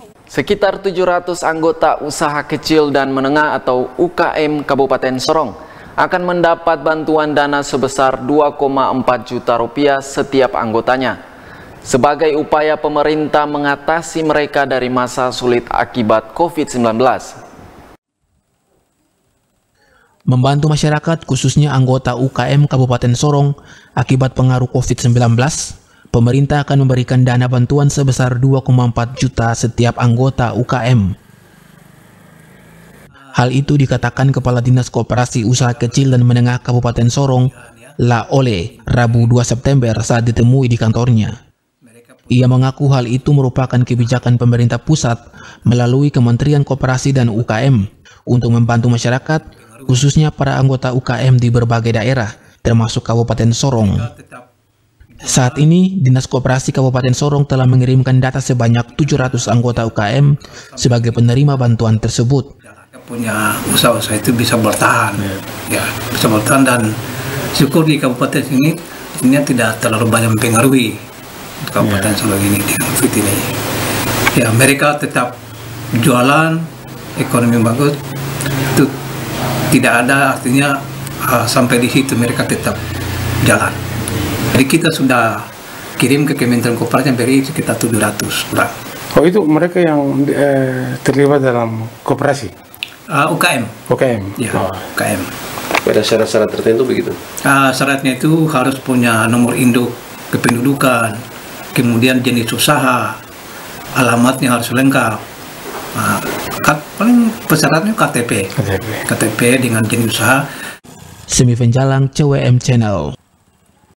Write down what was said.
Sekitar 700 anggota usaha kecil dan menengah atau UKM Kabupaten Sorong akan mendapat bantuan dana sebesar 2,4 juta rupiah setiap anggotanya sebagai upaya pemerintah mengatasi mereka dari masa sulit akibat COVID-19. Membantu masyarakat khususnya anggota UKM Kabupaten Sorong akibat pengaruh COVID-19, pemerintah akan memberikan dana bantuan sebesar 2,4 juta setiap anggota UKM. Hal itu dikatakan Kepala Dinas Koperasi Usaha Kecil dan Menengah Kabupaten Sorong, La Ole, Rabu 2 September saat ditemui di kantornya. Ia mengaku hal itu merupakan kebijakan pemerintah pusat melalui Kementerian Koperasi dan UKM untuk membantu masyarakat, khususnya para anggota UKM di berbagai daerah, termasuk Kabupaten Sorong. Saat ini, Dinas Koperasi Kabupaten Sorong telah mengirimkan data sebanyak 700 anggota UKM sebagai penerima bantuan tersebut. Punya usaha-usaha itu bisa bertahan, ya bisa bertahan, dan syukur di kabupaten ini tidak terlalu banyak mempengaruhi kabupaten Sorong ini dengan COVID ini. Ya, mereka tetap jualan, ekonomi bagus, itu tidak ada artinya sampai di situ mereka tetap jalan. Jadi kita sudah kirim ke Kementerian Koperasi beri sekitar 700 orang. Oh, itu mereka yang terlibat dalam koperasi? UKM. UKM? Ya, UKM. Ada syarat-syarat tertentu begitu? Syaratnya itu harus punya nomor induk kependudukan, kemudian jenis usaha, alamatnya harus lengkap. Paling persyaratannya KTP dengan jenis usaha. Semi Penjalang, CWM Channel.